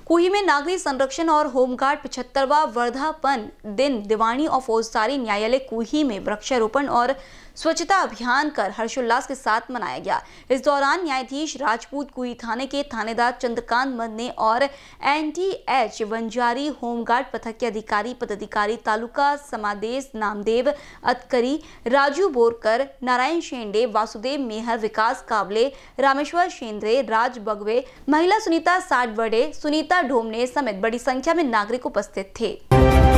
कुही में नागरिक संरक्षण और होमगार्ड 75वां वर्धापन दिन दीवानी और फौजदारी न्यायालय कुही में वृक्षारोपण और स्वच्छता अभियान कर हर्षोल्लास के साथ मनाया गया। इस दौरान न्यायाधीश राजपूत कुही थाने के थानेदार चंद्रकांत मन्ने और NTH वंजारी होमगार्ड पथक के अधिकारी पदाधिकारी तालुका समादेश नामदेव अतकरी, राजू बोरकर, नारायण शेंडे, वासुदेव मेहर, विकास काबले, रामेश्वर शेंद्रे, राज बगवे, महिला सुनीता साठवड़े, सुनीता ढोमने समेत बड़ी संख्या में नागरिक उपस्थित थे।